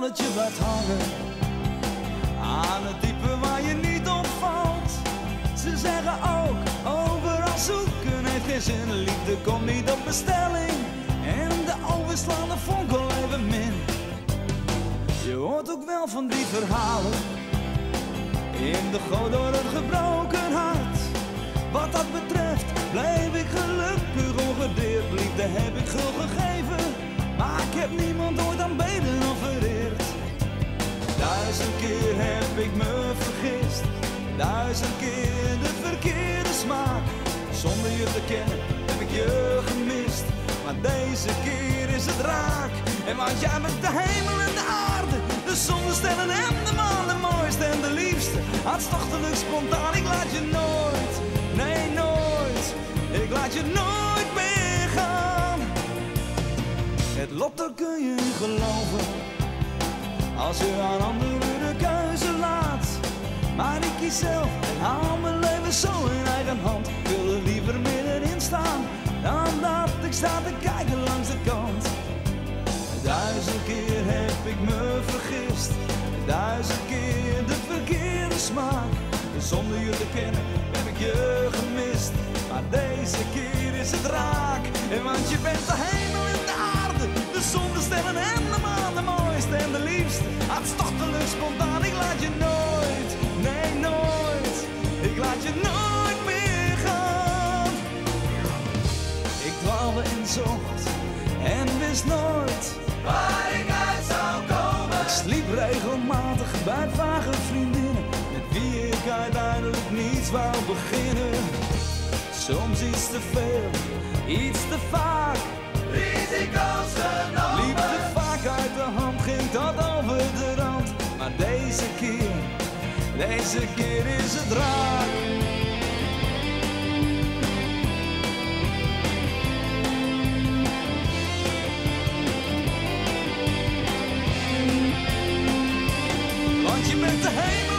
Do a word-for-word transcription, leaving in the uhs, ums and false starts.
belletje blijft hangen aan het diepe waar je niet op valt. Ze zeggen ook, overal zoeken heeft geen zin. Liefde komt niet op bestelling en de overslaande vonk al even min. Je hoort ook wel van die verhalen in de goot door een gebroken hart. Wat dat betreft bleef ik gelukkig ongedeerd. Liefde heb ik gul gegeven, maar ik heb niemand ooit aanbeden of vereerd. Duizend keer heb ik me vergist, duizend keer de verkeerde smaak. Zonder je te kennen heb ik je gemist, maar deze keer is het raak. En want jij bent de hemel en de aarde, de zon, de sterren en de maan, de mooiste en de liefste, hartstochtelijk spontaan. Ik laat je nooit, nee nooit, ik laat je nooit meer gaan. Het lot, daar kun je in geloven, als je aan anderen de keuze laat. Maar ik kies zelf en hou mijn leven zo in eigen hand. Ik wil er liever middenin staan, dan dat ik sta te kijken langs de kant. Duizend keer heb ik me vergist, duizend keer de verkeerde smaak. Zonder je te kennen heb ik je gemist, maar deze keer is het raak. En want je bent de hemel en de aarde, de zon, de sterren en de maan, de mooiste en de liefste, hartstochtelijk spontaan. Ik laat je nooit, nee nooit, ik laat je nooit meer gaan. Ik dwaalde en zocht en wist nooit waar ik uit zou komen. Ik sliep regelmatig bij vage vriendinnen, met wie ik uiteindelijk niets wou beginnen. Soms iets te veel, iets te vaak, risico's genomen. Liep te vaak uit de hand, ging dat over de rand. Maar deze keer, deze keer is het raak. Want je bent de hemel